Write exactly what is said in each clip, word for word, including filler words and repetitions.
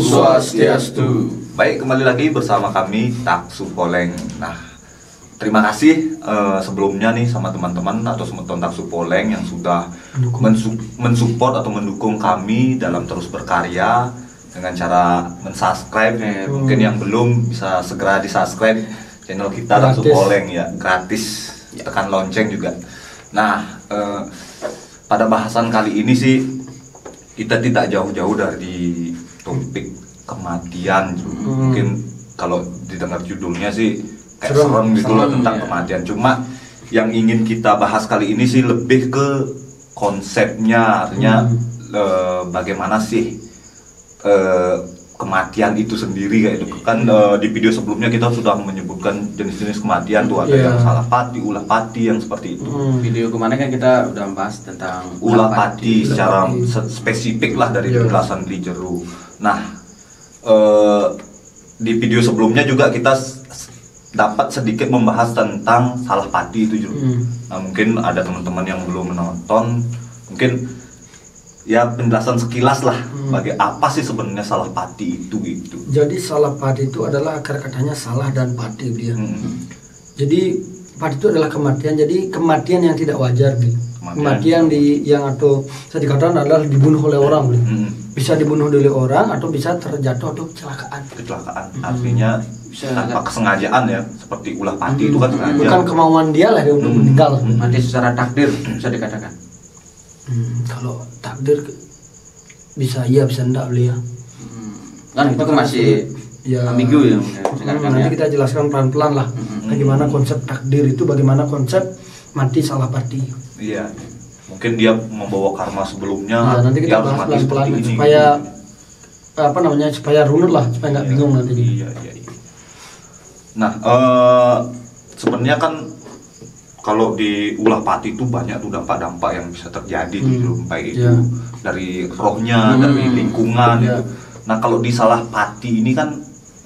Swastiastu. Baik, kembali lagi bersama kami Taksu Poleng. Nah, terima kasih uh, sebelumnya nih sama teman-teman atau teman Taksu Poleng yang sudah mensu- mensupport atau mendukung kami dalam terus berkarya dengan cara mensubscribe. Eh, hmm. Mungkin yang belum bisa segera di-subscribe channel kita Taksu Poleng ya, gratis. Tekan lonceng juga. Nah, uh, pada bahasan kali ini sih kita tidak jauh-jauh dari topik kematian. hmm. Mungkin kalau didengar judulnya sih kayak serem, serem gitu loh tentang ya. kematian. Cuma yang ingin kita bahas kali ini sih lebih ke konsepnya, artinya hmm. e, bagaimana sih e, kematian itu sendiri kayak itu. Kan e, di video sebelumnya kita sudah menyebutkan jenis-jenis kematian tuh, ada yeah. yang salah pati, ulah pati, yang seperti itu. Hmm. Video kemarin kan kita udah bahas tentang ulah pati, pati secara pati. spesifik lah dari yeah. penjelasan Li Jeru. Nah, e, di video sebelumnya juga kita dapat sedikit membahas tentang salah pati itu juga. Hmm. Nah, mungkin ada teman-teman yang belum menonton, mungkin ya penjelasan sekilas lah hmm. bagi apa sih sebenarnya salah pati itu gitu. Jadi salah pati itu adalah akar katanya salah dan pati dia. Hmm. Jadi pati itu adalah kematian. Jadi kematian yang tidak wajar gitu. Kematian, kematian di yang atau saya dikatakan adalah dibunuh oleh orang gitu. Hmm. Bisa dibunuh oleh orang atau bisa terjatuh atau kecelakaan. Kecelakaan hmm. artinya bisa tanpa kesengajaan ya, seperti ulah pati hmm. itu kan sengaja. Bukan kemauan dia lah dia untuk hmm. meninggal. Hmm. Mati secara takdir bisa dikatakan. Hmm, kalau takdir bisa iya bisa enggak beliau. Hmm. Kan itu masih ya, ambigu ya. Hmm, nanti ya. kita jelaskan pelan-pelan lah. Hmm. Bagaimana konsep takdir itu, bagaimana konsep mati salah pati. Iya. Mungkin dia membawa karma sebelumnya. Ya, nanti kita bahas pelan-pelan supaya apa namanya supaya runut lah, supaya nggak ya, bingung nanti. Iya iya. iya. Nah, uh, sebenarnya kan kalau di ulah pati itu banyak tuh dampak-dampak yang bisa terjadi hmm. gitu, baik itu yeah. dari rohnya, hmm. dari lingkungan yeah. gitu. Nah, kalau di salah pati ini kan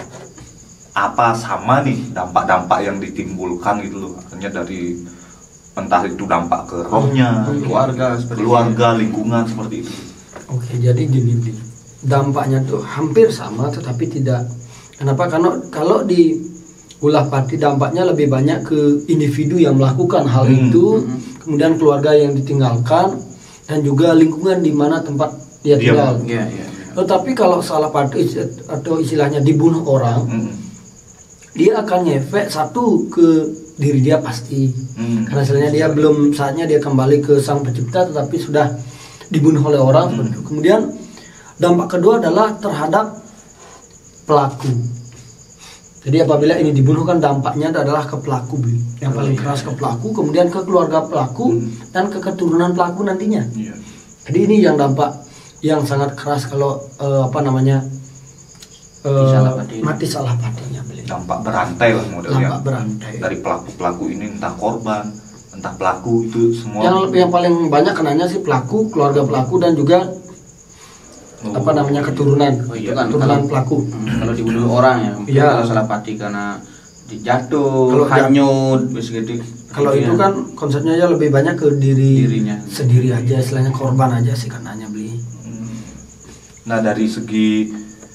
apa sama nih dampak-dampak yang ditimbulkan gitu loh. Artinya dari entah itu dampak ke rohnya, hmm. keluarga, keluarga, lingkungan seperti itu. Oke, jadi gini nih. Dampaknya tuh hampir sama tetapi tidak. Kenapa? Karena kalau di ulah pati dampaknya lebih banyak ke individu yang melakukan hal hmm. itu, hmm. kemudian keluarga yang ditinggalkan, dan juga lingkungan di mana tempat dia tinggal. Ya, ya, ya. Tetapi kalau salah pati atau istilahnya dibunuh orang, hmm. dia akan ngefek satu ke diri dia pasti, hmm. karena istilahnya dia belum saatnya dia kembali ke sang pencipta, tetapi sudah dibunuh oleh orang. Hmm. Kemudian dampak kedua adalah terhadap pelaku. Jadi apabila ini dibunuh kan dampaknya adalah ke pelaku, yang paling keras ke pelaku, kemudian ke keluarga pelaku hmm. dan ke keturunan pelaku nantinya. Yeah. Jadi ini yang dampak yang sangat keras kalau uh, apa namanya uh, salah mati salah patinya. Dampak berantai lah modelnya. Dampak berantai. Dari pelaku-pelaku ini entah korban, entah pelaku itu semua. Yang yang paling banyak kenanya sih pelaku, keluarga pelaku dan juga Oh, apa namanya keturunan, oh, iya, kan, keturunan kalau, pelaku. Hmm, kalau dibunuh orang ya, mungkin ya. Kalau salah pati karena dijatuh, kalau hanyut, begitu. Kalau itu ya. Kan konsepnya ya lebih banyak ke diri dirinya sendiri aja, istilahnya korban aja sih karenanya beli. Hmm. Nah dari segi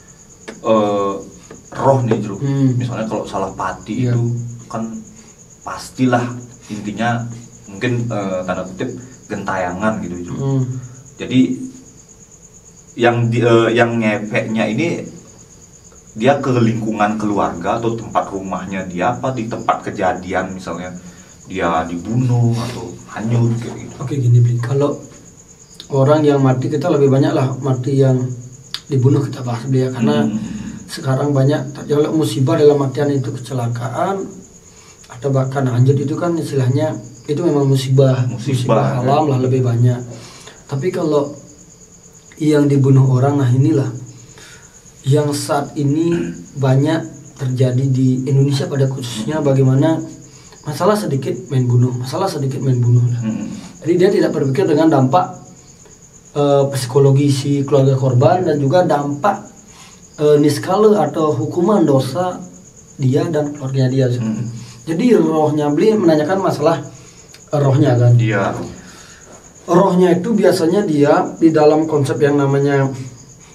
uh, roh nih Jero, hmm. misalnya kalau salah pati ya. Itu kan pastilah intinya mungkin uh, tanda kutip gentayangan gitu Jero. Hmm. Jadi yang di, uh, yang ngefeknya ini dia ke lingkungan keluarga atau tempat rumahnya dia, apa di tempat kejadian misalnya dia dibunuh atau hanyut kayak gitu. Oke gini Bli, kalau orang yang mati kita lebih banyak lah mati yang dibunuh kita bahas dia karena hmm. sekarang banyak terjadi musibah dalam artian itu kecelakaan atau bahkan hanyut itu kan istilahnya itu memang musibah musibah, musibah alam lah lebih banyak. Tapi kalau yang dibunuh orang, nah inilah yang saat ini banyak terjadi di Indonesia pada khususnya, bagaimana masalah sedikit main bunuh, masalah sedikit main bunuh lah. Hmm. Jadi dia tidak berpikir dengan dampak uh, psikologi si keluarga korban dan juga dampak uh, niskala atau hukuman dosa dia dan keluarganya dia. Hmm. Jadi rohnya beli menanyakan masalah uh, rohnya kan. Dia rohnya itu biasanya dia di dalam konsep yang namanya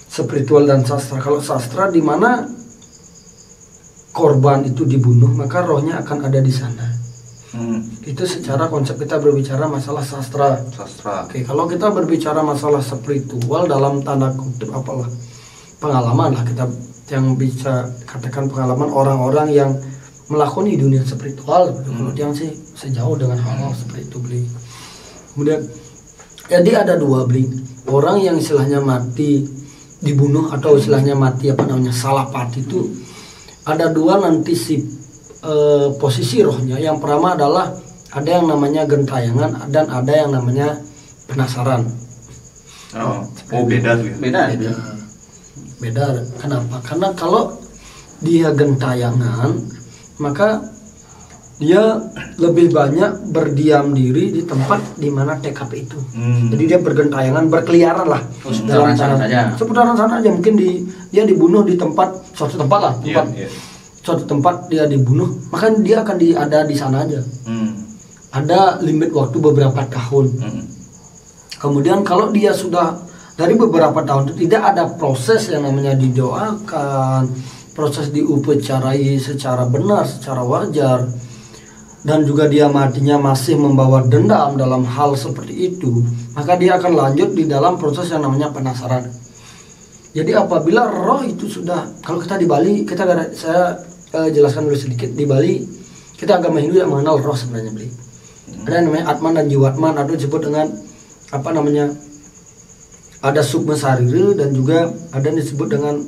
spiritual dan sastra. Kalau sastra di mana korban itu dibunuh, maka rohnya akan ada di sana. Hmm. Itu secara konsep kita berbicara masalah sastra. Sastra. Oke, kalau kita berbicara masalah spiritual dalam tanda kutip apalah pengalaman lah kita yang bisa katakan pengalaman orang-orang yang melakoni dunia spiritual. Hmm. Kemudian sih sejauh dengan hal-hal seperti itu beli. Kemudian jadi ada dua beli orang yang istilahnya mati dibunuh atau istilahnya mati apa namanya salah pati itu ada dua nanti si e, posisi rohnya. Yang pertama adalah ada yang namanya gentayangan dan ada yang namanya penasaran. Oh, oh beda tuh ya? Beda, beda. Beda. Kenapa? Karena kalau dia gentayangan maka dia lebih banyak berdiam diri di tempat di mana T K P itu. Hmm. Jadi dia bergentayangan, berkeliaran lah. Oh, seputaran sana saja. Seputaran sana aja. Mungkin di, dia dibunuh di tempat suatu tempat lah, tempat yeah, yeah. suatu tempat dia dibunuh, maka dia akan di, ada di sana aja. Hmm. Ada limit waktu beberapa tahun. Hmm. Kemudian kalau dia sudah dari beberapa tahun itu tidak ada proses yang namanya didoakan, proses diupacarai secara benar, secara wajar. Dan juga dia matinya masih membawa dendam dalam hal seperti itu, maka dia akan lanjut di dalam proses yang namanya penasaran. Jadi apabila roh itu sudah, kalau kita di Bali, kita saya eh, jelaskan dulu sedikit. Di Bali kita agama Hindu yang mengenal roh sebenarnya beli. Ada yang namanya Atman dan Jiwatman, atau disebut dengan apa namanya, ada Sukma Sarira dan juga ada yang disebut dengan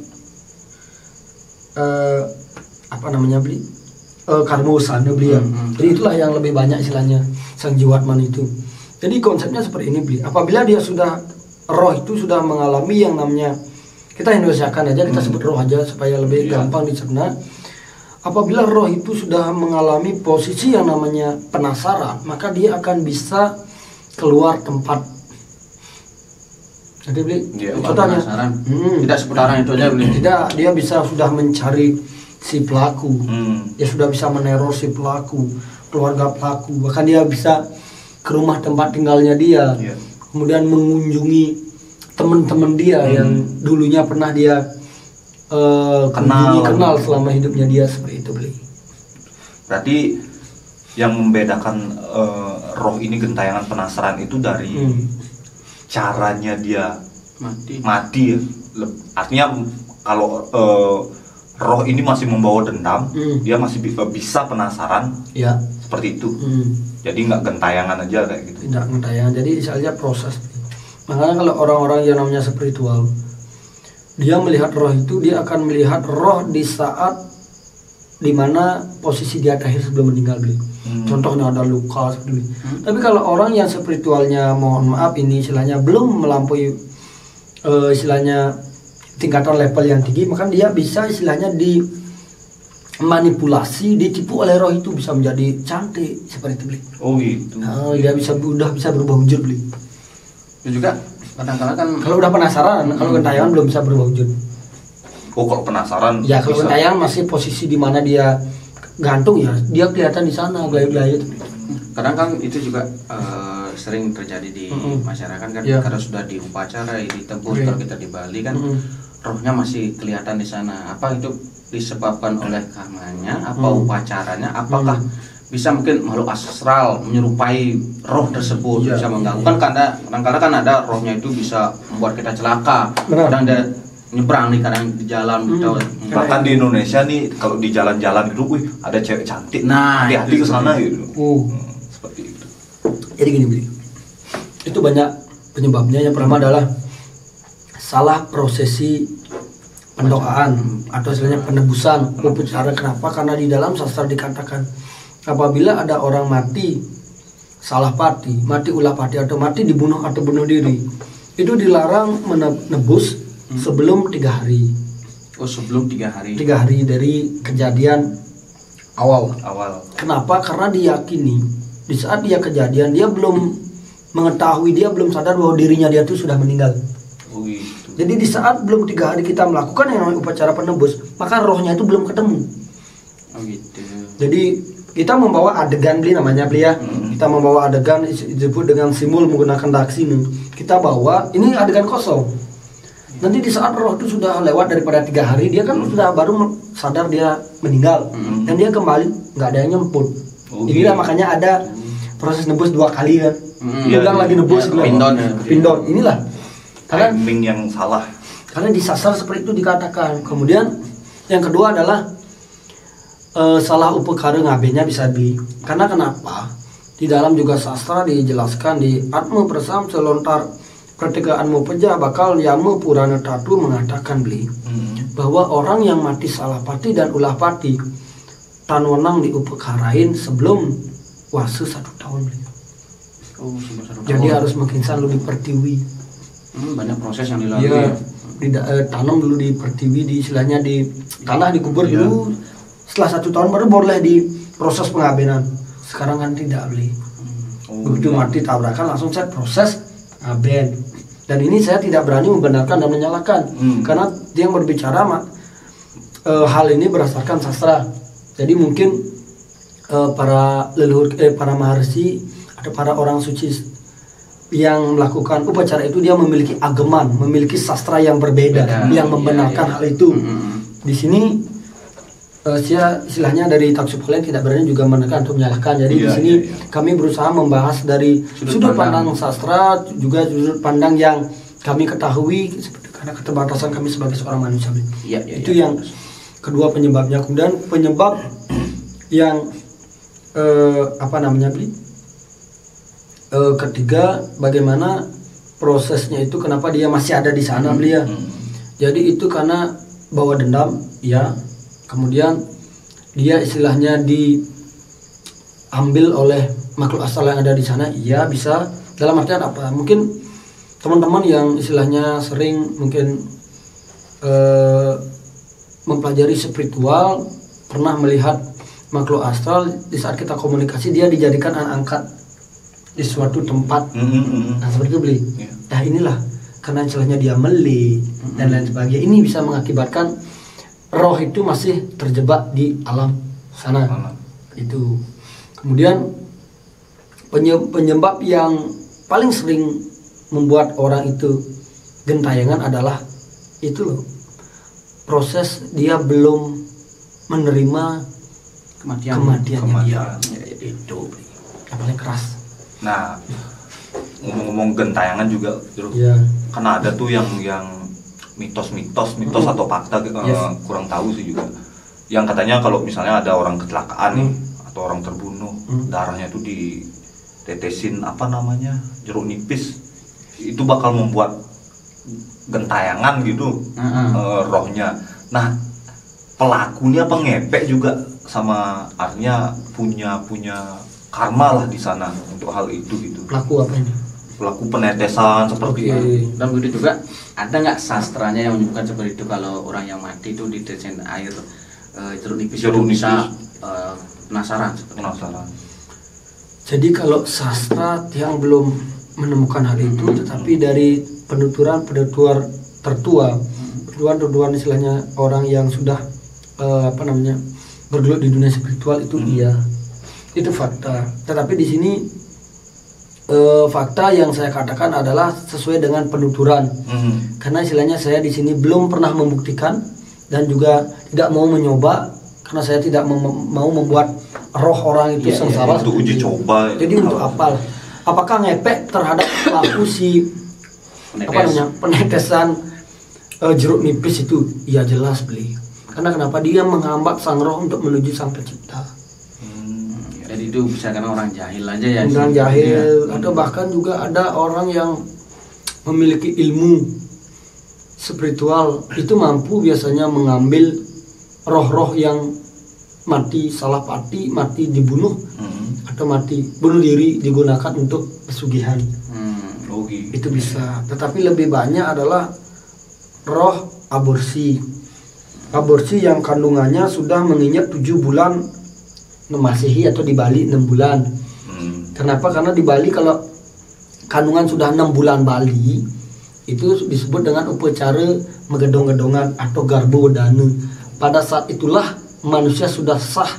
eh, apa namanya beli Uh, karma usana beliau. Hmm, hmm. Jadi itulah yang lebih banyak istilahnya sang jiwatman itu. Jadi konsepnya seperti ini beli. Apabila dia sudah roh itu sudah mengalami yang namanya, kita Indonesiakan aja, kita hmm. sebut roh aja supaya lebih yeah. gampang dicerna. Apabila roh itu sudah mengalami posisi yang namanya penasaran, maka dia akan bisa keluar tempat. Jadi beli. Yeah, contohnya hmm. tidak seputaran itu aja beli. Tidak, dia bisa sudah mencari si pelaku, hmm. dia sudah bisa meneror si pelaku, keluarga pelaku, bahkan dia bisa ke rumah tempat tinggalnya dia, yeah. kemudian mengunjungi teman-teman dia hmm. yang dulunya pernah dia uh, kenal kenal selama hidupnya dia, seperti itu beli. Berarti yang membedakan uh, roh ini gentayangan penasaran itu dari hmm. caranya dia mati, mati ya. Artinya kalau uh, roh ini masih membawa dendam, hmm. dia masih bisa penasaran, ya. Seperti itu. Hmm. Jadi nggak gentayangan aja kayak gitu. Tidak gentayangan, jadi misalnya proses. Makanya kalau orang-orang yang namanya spiritual, dia melihat roh itu, dia akan melihat roh di saat dimana posisi dia terakhir sebelum meninggal. Hmm. Contohnya ada luka seperti itu. Hmm. Tapi kalau orang yang spiritualnya, mohon maaf ini istilahnya belum melampaui uh, istilahnya tingkatan level yang tinggi, maka dia bisa istilahnya dimanipulasi, ditipu oleh roh itu, bisa menjadi cantik seperti itu beli. Oh gitu. Nah, dia bisa udah bisa berubah wujud beli. Itu juga kadang-kadang kan kalau udah penasaran, hmm. kalau gentayangan belum bisa berubah wujud. Oh kalau penasaran? Ya kalau gentayangan masih posisi di mana dia gantung ya, dia kelihatan di sana gaya-gaya. Kadang kan itu juga uh, sering terjadi di mm-hmm. masyarakat kan, yeah. karena sudah diupacarai, ditebus, okay. kalau kita di Bali kan. Mm-hmm. Rohnya masih kelihatan di sana. Apa itu disebabkan oleh karmanya, apa hmm. upacaranya, apakah hmm. bisa mungkin makhluk astral menyerupai roh tersebut, ya, bisa mengganggu. Kan karena kadang-kadang kan ada rohnya itu bisa membuat kita celaka. Benar. Kadang dia nyebrang nih, kadang di jalan. Hmm. Gitu. Bahkan di Indonesia nih kalau di jalan-jalan gitu, wih ada cewek cantik. Nah, hati-hati ke sana gitu. Uh. Hmm, seperti itu. Jadi gini beli. Itu banyak penyebabnya. Yang pertama adalah salah prosesi pendoaan atau istilahnya penebusan upacara. Kenapa? Karena di dalam sastra dikatakan apabila ada orang mati salah pati, mati ulah pati atau mati dibunuh atau bunuh diri, itu dilarang menebus sebelum tiga hari. Oh sebelum tiga hari. Tiga hari dari kejadian awal. Awal. Kenapa? Karena diyakini di saat dia kejadian dia belum mengetahui, dia belum sadar bahwa dirinya dia itu sudah meninggal. Oh gitu. Jadi di saat belum tiga hari kita melakukan yang namanya upacara penebus, maka rohnya itu belum ketemu. Oh gitu. Jadi kita membawa adegan beli namanya beli ya. Hmm. Kita membawa adegan disebut dengan simbol menggunakan daksini. Kita bawa ini adegan kosong. Nanti di saat roh itu sudah lewat daripada tiga hari, dia kan hmm. sudah baru sadar dia meninggal, hmm. dan dia kembali nggak ada yang nyemput. Oh, inilah iya. makanya ada proses nebus dua kali kan, hmm. dia bilang iya, lagi nebus, iya, pindon, ya, pindon. Inilah karena timing yang salah. Karena disasar seperti itu dikatakan. Kemudian yang kedua adalah uh, salah upekara ngabenya bisa di. Karena kenapa? Di dalam juga sastra dijelaskan di Atma Persam selontar Pertegaanmu pejah bakal yamu purana tatu mengatakan beli hmm. bahwa orang yang mati salah pati dan ulah pati tan wenang diupekarain sebelum wase satu tahun beli. Oh, satu jadi tahun. harus mengkinsan dulu di pertiwi. Hmm, banyak proses yang dilalui. Ya, tidak eh, tanam dulu di pertiwi, di istilahnya di tanah dikubur ya. Dulu. Setelah satu tahun baru boleh di proses pengabenan. Sekarang kan tidak beli. Hmm. Oh, begitu ya. Mati tabrakan langsung saya proses aben. Dan ini saya tidak berani membenarkan dan menyalahkan hmm. karena dia yang berbicara e, hal ini berdasarkan sastra. Jadi mungkin e, para leluhur eh, para maharsi atau para orang suci yang melakukan upacara itu dia memiliki ageman, memiliki sastra yang berbeda Beda. yang membenarkan iya, iya. hal itu. Hmm. Di sini e, saya istilahnya dari Taksu Poleng tidak berani juga membenarkan atau menyalahkan. Jadi iya, di sini iya, iya. kami berusaha membahas dari sudut, sudut pandang. pandang sastra, juga sudut pandang yang kami ketahui karena keterbatasan kami sebagai seorang manusia. Iya, iya, itu iya. yang kedua penyebabnya. Kemudian penyebab yang eh, apa namanya beli? Eh, ketiga, bagaimana prosesnya itu, kenapa dia masih ada di sana beli ya? Hmm. Jadi itu karena bawa dendam, ya. Kemudian dia istilahnya diambil oleh makhluk asal yang ada di sana, iya bisa. Dalam artian apa? Mungkin teman-teman yang istilahnya sering mungkin eh, mempelajari spiritual pernah melihat makhluk astral di saat kita komunikasi dia dijadikan anak angkat di suatu tempat. Mm-hmm. Nah seperti itu beli. Yeah. Nah inilah karena istilahnya dia meli mm-hmm. dan lain sebagainya, ini bisa mengakibatkan roh itu masih terjebak di alam sana. Mm-hmm. Itu. Kemudian penyebab yang paling sering membuat orang itu gentayangan adalah itu loh, proses dia belum menerima kematian kematiannya kematian. Dia ya, itu yang paling keras. Nah ngomong-ngomong gentayangan juga ya. Karena ada tuh yang yang mitos-mitos mitos mm. atau fakta yes. uh, kurang tahu sih juga, yang katanya kalau misalnya ada orang kecelakaan mm. nih atau orang terbunuh mm. darahnya tuh ditetesin apa namanya jeruk nipis, itu bakal membuat gentayangan gitu uh-huh. uh, rohnya. Nah pelakunya pengepek juga sama artinya punya punya karma lah di sana untuk hal itu gitu. Pelaku apa ini? Pelaku penetesan seperti okay. itu. Dan begitu juga ada nggak sastranya yang menyebutkan seperti itu, kalau orang yang mati itu ditetesin air uh, jeruk nipis jeruk nipis bisa uh, penasaran penasaran. Jadi kalau sastra yang belum menemukan hal itu, hmm. tetapi dari penuturan-penuturan tertua, penuturan-penuturan istilahnya orang yang sudah uh, apa namanya bergelut di dunia spiritual itu hmm. iya, itu fakta. Tetapi di sini uh, fakta yang saya katakan adalah sesuai dengan penuturan, hmm. karena istilahnya saya di sini belum pernah membuktikan dan juga tidak mau mencoba, karena saya tidak mem- mau membuat roh orang itu ya, sengsara. Ya, untuk uji coba. Jadi untuk apa? Apakah ngepek terhadap pelaku si Penetes. apa namanya penetesan uh, jeruk nipis itu? Ya jelas beli. Karena kenapa dia menghambat sang roh untuk menuju sang pencipta. Hmm, jadi itu bisa karena orang jahil aja ya. Orang jahil, ya. Atau bahkan juga ada orang yang memiliki ilmu spiritual itu mampu biasanya mengambil roh-roh yang mati salah pati, mati dibunuh, hmm. atau mati bunuh diri digunakan untuk pesugihan. Hmm. Oh, gitu. Itu bisa. Tetapi lebih banyak adalah roh aborsi. Aborsi yang kandungannya sudah menginjak tujuh bulan Masehi atau di Bali enam bulan. Hmm. Kenapa? Karena di Bali kalau kandungan sudah enam bulan Bali itu disebut dengan upacara megedong-gedongan atau garbo dana. Pada saat itulah manusia sudah sah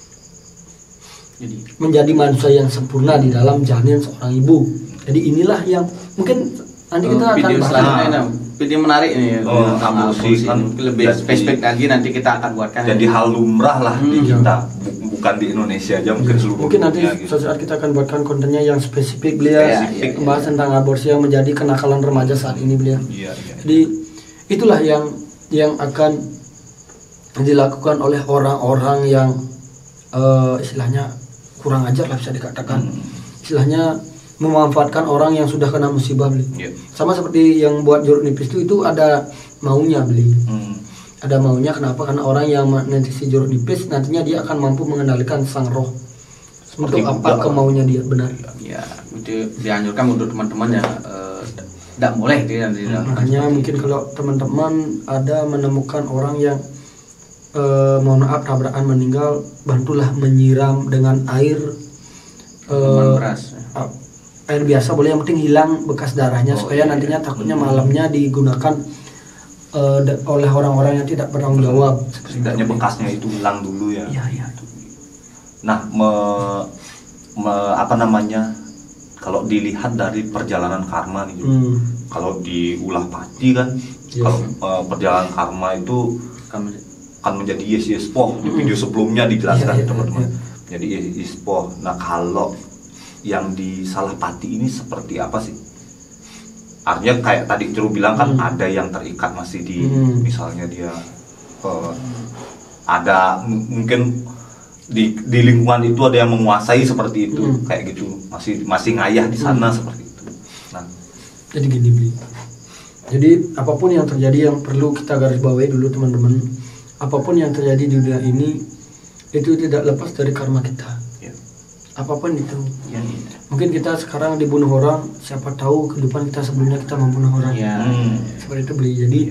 jadi menjadi manusia yang sempurna di dalam janin seorang ibu. Jadi inilah yang mungkin nanti kita oh, akan bahas. video menarik ini. Oh, aborsi kan lebih jadi, spesifik lagi nanti kita akan buatkan. Jadi hal lumrah lah hmm, di kita, bukan di Indonesia aja, mungkin seluruh mungkin nanti dunia, gitu. suatu saat kita akan buatkan kontennya yang spesifik beliau Ya, ya, membahas ya, ya. tentang aborsi yang menjadi kenakalan remaja saat ini beliau. Iya, iya. Jadi itulah yang yang akan dilakukan oleh orang-orang yang uh, istilahnya kurang ajar lah bisa dikatakan. Hmm. Istilahnya memanfaatkan orang yang sudah kena musibah beli. Iya. Sama seperti yang buat jeruk nipis itu itu ada maunya beli. Hmm. Ada maunya kenapa? Karena orang yang menetesi jeruk nipis nantinya dia akan mampu mengendalikan sang roh. Seperti Untuk apa budak. kemaunya dia benar. Ya, itu dianjurkan untuk teman-teman yang tidak boleh dia Makanya mungkin kalau teman-teman ada menemukan orang yang eh, mohon maaf tabrakan meninggal, bantulah menyiram dengan air eh, beras. a- air biasa boleh, yang penting hilang bekas darahnya Oh, supaya iya, nantinya iya. takutnya Hmm. malamnya digunakan eh, da- oleh orang-orang yang tidak bertanggung jawab. Setidaknya bekasnya itu hilang dulu ya. Iya, iya. Nah, me, me- apa namanya? Kalau dilihat dari perjalanan karma nih, Jo. Hmm. Kalau di ulah pati kan, Yes. kalau eh, perjalanan karma itu Kami akan menjadi yes yes poh. Di video sebelumnya dijelaskan Iya, iya, teman-teman. iya. Jadi yes yes poh. Nah, kalau yang di salah pati ini seperti apa sih? Artinya kayak tadi Ceru bilang kan Hmm. ada yang terikat masih di, Hmm. misalnya dia eh, ada m- mungkin di di lingkungan itu ada yang menguasai seperti itu, Hmm. kayak gitu, masih masih ngayah di sana Hmm. seperti itu. Nah, Jadi gini Bli. Jadi apapun yang terjadi yang perlu kita garis bawahi dulu teman-teman. Apapun yang terjadi di dunia ini itu tidak lepas dari karma kita. ya. Apapun itu. ya, ya. Mungkin kita sekarang dibunuh orang, siapa tahu kehidupan kita sebelumnya kita membunuh orang. Ya. Hmm. Seperti itu Bli. Jadi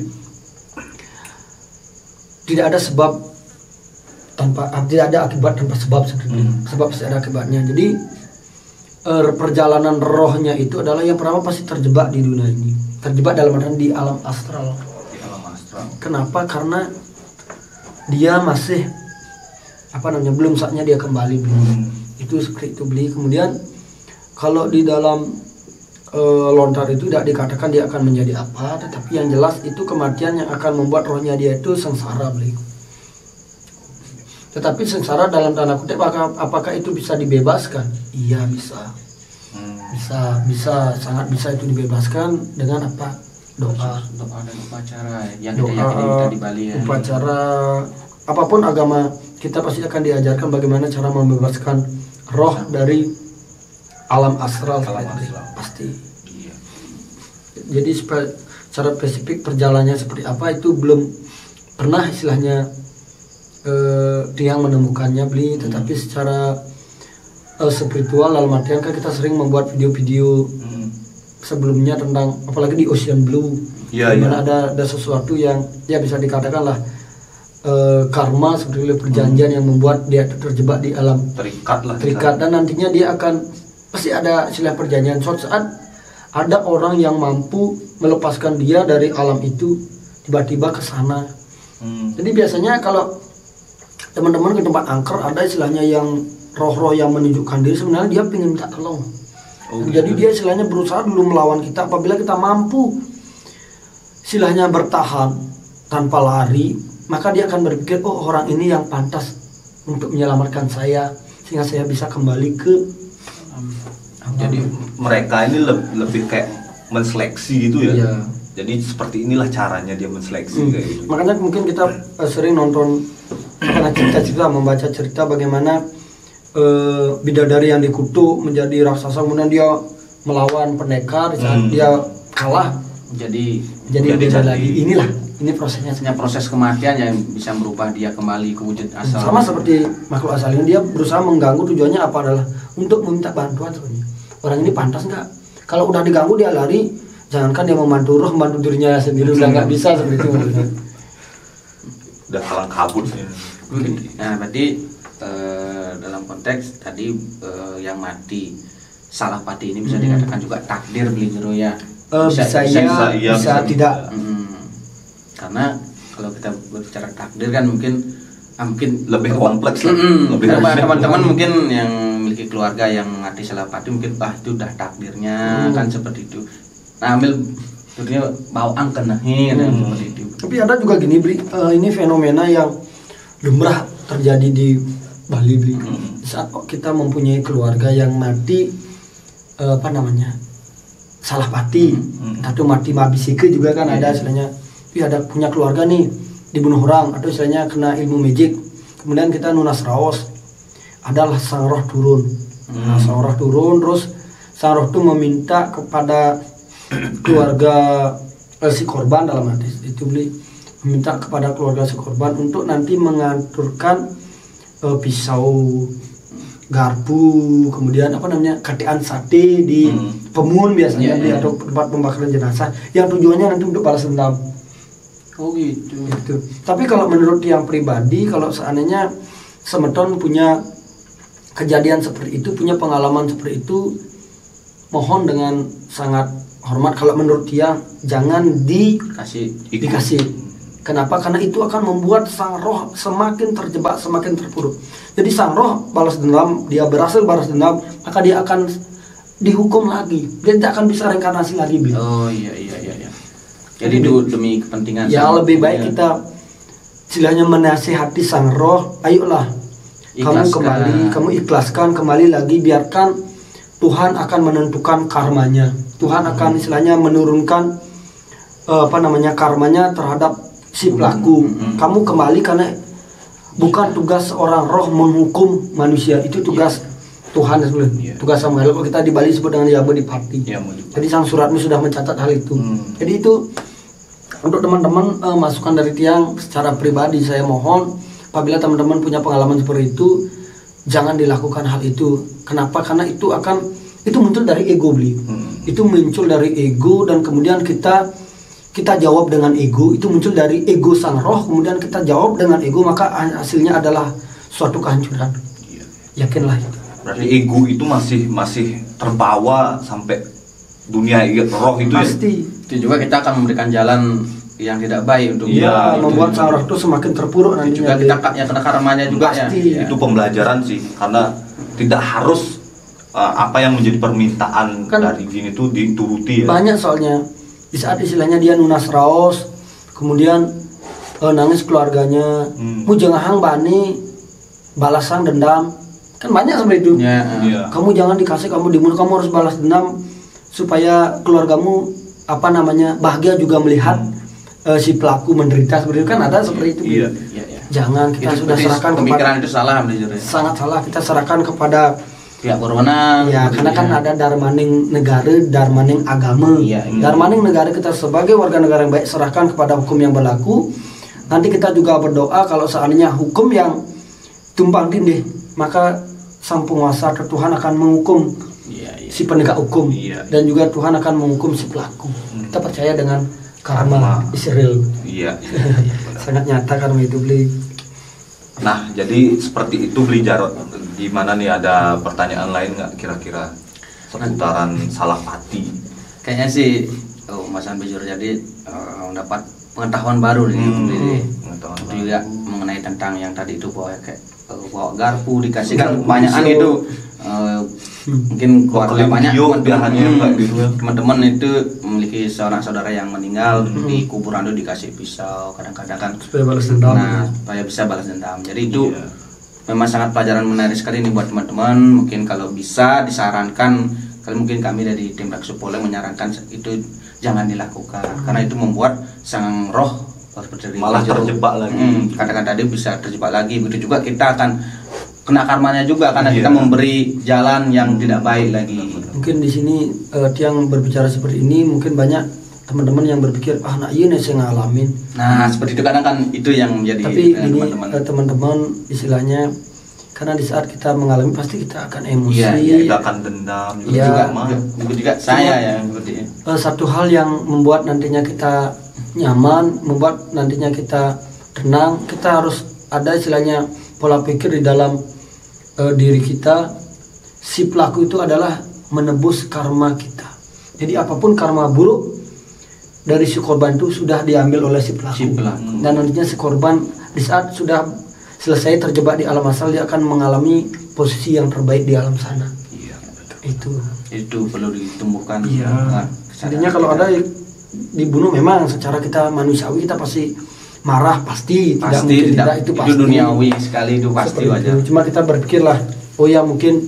tidak ada sebab tanpa tidak ada akibat tanpa sebab seperti itu. Hmm. Sebab pasti ada akibatnya. Jadi eh, perjalanan rohnya itu adalah yang pertama pasti terjebak di dunia ini. Terjebak dalam artian di alam astral. Di alam astral. Kenapa? Karena dia masih apa namanya belum saatnya dia kembali Bli. Hmm. Itu seperti itu Bli. Kemudian kalau di dalam eh, lontar itu tidak dikatakan dia akan menjadi apa, tetapi yang jelas itu kematian yang akan membuat rohnya dia itu sengsara Bli. Tetapi sengsara dalam tanda kutip apakah, apakah itu bisa dibebaskan? Iya bisa. Hmm. Bisa, bisa, sangat bisa itu dibebaskan dengan apa? Doa. Doa dan upacara yang Doa, kita yakini kita di Bali ya. upacara, apapun agama kita pasti akan diajarkan bagaimana cara membebaskan roh dari alam astral, Alam seperti itu. astral. Pasti. Iya. Jadi spe- secara spesifik perjalanannya seperti apa itu belum pernah istilahnya eh, dia yang menemukannya Bli, tetapi secara eh, spiritual dalam artian kan kita sering membuat video-video Hmm. sebelumnya tentang apalagi di Ocean Blue, Iya, di mana iya. ada ada sesuatu yang ya bisa dikatakan lah eh, karma seperti perjanjian yang membuat dia terjebak di alam Terikat lah. terikat, dan nantinya dia akan pasti ada istilah perjanjian. Suatu saat ada orang yang mampu melepaskan dia dari alam itu tiba-tiba ke sana. Hmm. Jadi biasanya kalau teman-teman ke tempat angker ada istilahnya yang roh-roh yang menunjukkan diri, sebenarnya dia ingin minta tolong. Oh, Jadi gitu. dia istilahnya berusaha dulu melawan kita. Apabila kita mampu istilahnya bertahan tanpa lari, maka dia akan berpikir, oh orang ini yang pantas untuk menyelamatkan saya sehingga saya bisa kembali ke Jadi mereka ini le- lebih kayak menseleksi gitu ya. Iya. Jadi seperti inilah caranya dia menseleksi Hmm. kayak gitu. Makanya mungkin kita eh, sering nonton karena cerita-cerita, membaca cerita bagaimana eh, bidadari yang dikutuk menjadi raksasa, kemudian dia melawan pendekar, di saat Hmm. dia kalah Jadi jadi Jadi beda jadi- lagi. Inilah ini prosesnya. hanya proses kematian yang bisa merubah dia kembali ke wujud asal. Sama seperti makhluk asal ini, dia berusaha mengganggu, tujuannya apa adalah untuk meminta bantuan sebenarnya. Orang ini pantas nggak? Kalau udah diganggu dia lari, jangankan dia membantu roh, membantu dirinya sendiri udah nggak bisa seperti itu. Udah kalang kabut sih. Nah, berarti eh, dalam konteks tadi eh, yang mati salah pati ini bisa Hmm. dikatakan juga takdir beli jero ya. Eh, bisa, bisa, iya, bisa, iya, bisa bisa tidak. tidak. Hmm. Karena kalau kita berbicara takdir kan mungkin ah, mungkin Lebih kompleks lah. Mm-mm. Lebih Karena rumit. teman-teman mungkin yang memiliki keluarga yang mati salah pati mungkin ah itu udah takdirnya Hmm. kan seperti itu. Nah, ambil Sebetulnya bawaan kenahin Hmm. seperti itu. Tapi ada juga gini Bli, eh, ini fenomena yang lumrah terjadi di Bali Bli. Hmm. Saat kita mempunyai keluarga yang mati eh, apa namanya salah pati, Hmm. atau mati mabisike juga kan Hmm. ada istilahnya. Tapi ada punya keluarga nih dibunuh orang atau istilahnya kena ilmu magic. Kemudian kita nunas raos, adalah sang roh turun. Nah, Hmm. sang roh turun terus sang roh itu meminta kepada keluarga eh, si korban dalam hadis itu Bli, meminta kepada keluarga si korban untuk nanti mengaturkan eh, pisau, garpu, kemudian apa namanya katian sate di Hmm. pemun biasanya Iya, Bli, iya. atau tempat pembakaran jenazah yang tujuannya nanti untuk balas dendam. Oh gitu. Gitu. Tapi kalau menurut yang pribadi, kalau seandainya Semeton punya kejadian seperti itu, punya pengalaman seperti itu, mohon dengan sangat hormat kalau menurut dia jangan di Kasih Ikut. dikasih. Kenapa? Karena itu akan membuat sang roh semakin terjebak, semakin terpuruk. Jadi sang roh balas dendam, dia berhasil balas dendam, maka dia akan dihukum lagi. Dia tidak akan bisa reinkarnasi lagi, Bli. Oh iya iya iya iya. Jadi du- demi kepentingan Ya sang- lebih baik ya. kita istilahnya menasihati sang roh, ayolah kamu Ikhlaskan. kembali, kamu ikhlaskan kembali lagi, biarkan Tuhan akan menentukan karmanya. Tuhan akan istilahnya menurunkan eh, apa namanya karmanya terhadap si pelaku. Hmm. Kamu kembali karena bukan tugas seorang roh menghukum manusia, itu tugas Tuhan sebenarnya. Iya. Tugas Samuel. Kalau kita di Bali sebut dengan Yabodipati. Ya, mau di- Jadi sang suratmu sudah mencatat hal itu. Hmm. Jadi itu untuk teman-teman eh, masukan dari tiang secara pribadi saya mohon apabila teman-teman punya pengalaman seperti itu jangan dilakukan hal itu. Kenapa? Karena itu akan itu muncul dari ego Bli. Hmm. Itu muncul dari ego dan kemudian kita kita jawab dengan ego. Itu muncul dari ego sang roh, kemudian kita jawab dengan ego, maka hasilnya adalah suatu kehancuran. Iya. Yakinlah itu. Berarti ego itu masih masih terbawa sampai dunia roh itu ya. Pasti. Itu juga kita akan memberikan jalan yang tidak baik untuk Iya, Ya, itu membuat juga. sang roh itu semakin terpuruk Itu nantinya. juga Bli. kita yang kena karmanya juga Pasti. ya. Itu pembelajaran sih, karena tidak harus uh, apa yang menjadi permintaan Kan dari gini tuh dituruti ya. Banyak soalnya di saat istilahnya dia nunas raos, kemudian eh, nangis keluarganya, Hmm. mu jangan hang bani balasan dendam, kan banyak seperti itu. Ya, Iya. Kamu jangan dikasih, kamu dibunuh, kamu harus balas dendam supaya keluargamu apa namanya bahagia juga melihat eh, si pelaku menderita seperti itu, kan ada seperti itu. Iya. Iya, iya. Jangan, kita Itu sudah berarti serahkan pemikiran kepada itu salah menurut saya. sangat salah, kita serahkan kepada Pihak berwenang. ya, karena kan ada darmaning negara, darmaning agama. Iya, iya. Darmaning negara kita sebagai warga negara yang baik serahkan kepada hukum yang berlaku. Nanti kita juga berdoa kalau seandainya hukum yang tumpang tindih, maka sang penguasa atau Tuhan akan menghukum Iya, iya. si penegak hukum, Iya. dan juga Tuhan akan menghukum si pelaku. Kita percaya dengan karma, Karma. Israel. Iya. iya, iya, benar. Sangat nyata karma itu Bli. Nah, jadi seperti itu Beli Jarot. Gimana nih, ada pertanyaan lain nggak kira-kira seputaran Salapati? Kayaknya sih oh, Mas Ambejur jadi eh, mendapat pengetahuan baru nih. Hmm, Jadi, pengetahuan itu baru. juga mengenai tentang yang tadi itu bawa kayak eh, bawa garpu dikasih kan Garpu, kebanyakan pisau. itu eh, mungkin keluarga Keling banyak giok teman-teman biasanya, hmm, Mbak, gitu ya. teman-teman itu memiliki seorang saudara yang meninggal Hmm. di kuburan itu dikasih pisau kadang-kadang kan Supaya balas dendam. nah supaya bisa balas dendam. Jadi itu Iya. memang sangat pelajaran menarik sekali nih buat teman-teman. Mungkin kalau bisa disarankan, kalau mungkin kami dari tim Raksu Poleng menyarankan itu jangan dilakukan karena itu membuat sang roh seperti Malah Jero, terjebak lagi. hmm, kadang-kadang tadi bisa terjebak lagi. Begitu juga kita akan kena karmanya juga karena Iya. kita memberi jalan yang tidak baik lagi. Mungkin di sini eh, tiang berbicara seperti ini, mungkin banyak teman-teman yang berpikir ah nak iya nih saya ngalamin. Nah seperti itu kadang kan itu yang menjadi Tapi eh, gini teman-teman. eh, teman-teman istilahnya karena di saat kita mengalami pasti kita akan emosi. Iya, iya, Kita akan dendam juga, Iya. juga, sama. juga, juga saya yang seperti ini. Eh, satu hal yang membuat nantinya kita nyaman, membuat nantinya kita tenang, kita harus ada istilahnya pola pikir di dalam eh, diri kita. Si pelaku itu adalah menebus karma kita. Jadi apapun karma buruk dari si korban itu sudah diambil oleh si pelaku. Si pelaku. Dan nantinya si korban di saat sudah selesai terjebak di alam asal, dia akan mengalami posisi yang terbaik di alam sana. Iya, betul. Itu. Itu perlu ditumbuhkan. Iya. Nah, Sebenarnya kalau ada dibunuh memang secara kita manusiawi kita pasti marah, pasti, tidak Pasti mungkin tidak, tidak, itu pasti itu duniawi sekali, itu pasti Seperti wajar. itu. Cuma kita berpikirlah, oh ya mungkin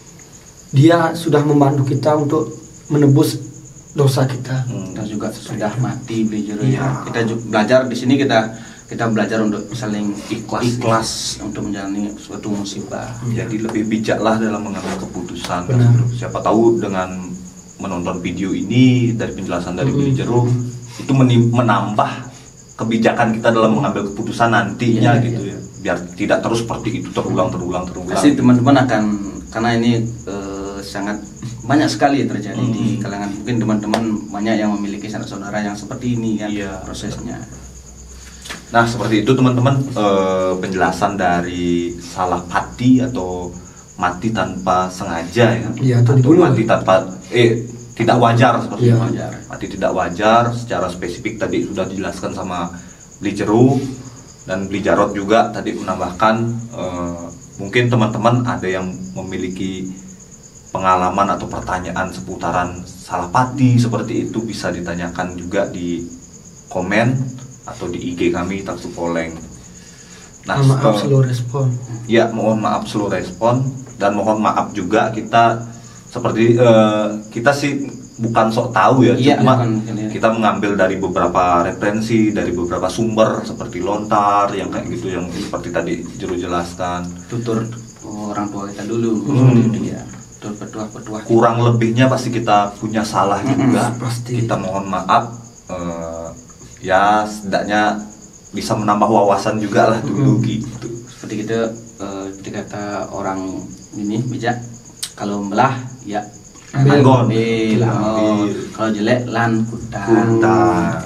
dia sudah membantu kita untuk menebus dosa kita. Hmm, dan juga sudah mati belajar Iya. ya. Kita ju- belajar di sini kita kita belajar untuk saling Ikhlas. ikhlas untuk menjalani suatu musibah. Jadi lebih bijaklah dalam mengambil keputusan. Benar. Siapa tahu dengan menonton video ini dari penjelasan dari Mm-mm. Billy Jeruk itu menim- menambah kebijakan kita dalam mengambil keputusan nantinya Iya, gitu iya. ya. Biar tidak terus seperti itu terulang terulang terulang. Pasti teman-teman akan, karena ini eh, sangat banyak sekali terjadi Hmm. di kalangan, mungkin teman-teman banyak yang memiliki saudara-saudara yang seperti ini kan Iya. prosesnya. Nah seperti itu teman-teman, eh, penjelasan dari salah pati atau mati tanpa sengaja ya, Iya, atau atau dibunuh. mati tanpa eh tidak wajar seperti Iya. itu. Wajar. Mati tidak wajar secara spesifik tadi sudah dijelaskan sama Beli Jeruk, dan Beli Jarot juga tadi menambahkan eh, mungkin teman-teman ada yang memiliki pengalaman atau pertanyaan seputaran salah pati seperti itu, bisa ditanyakan juga di komen atau di I G kami Taksu Poleng. Nah, Mohon maaf eh, slow respon. ya mohon maaf slow respon, dan mohon maaf juga kita seperti eh, kita sih bukan sok tahu ya, Iya, cuma bukan, iya. kita mengambil dari beberapa referensi, dari beberapa sumber seperti Lontar yang kayak gitu, yang seperti tadi Jero jelaskan. Tutur orang tua kita dulu, Hmm. seperti itu ya. Tutur petuah-petuah. Kurang lebihnya pasti kita punya salah juga. pasti. Kita mohon maaf. eh, ya setidaknya bisa menambah wawasan juga lah dulu gitu. Seperti kita eh, seperti kata orang ini bijak, kalau belah ya Ambil. ambil, Ambil. oh, kalau jelek lan kutang. Kuntang.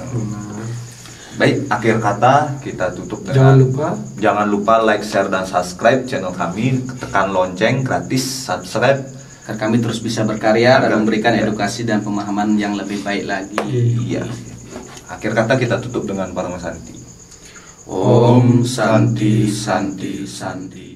Baik, akhir kata kita tutup Jangan dengan lupa jangan lupa like, share, dan subscribe channel kami. Tekan lonceng gratis, subscribe. Agar kami terus bisa berkarya dan Agar- memberikan ya. edukasi dan pemahaman yang lebih baik lagi. Iya. Akhir kata kita tutup dengan Paramasanti. Om Santi Santi Santi.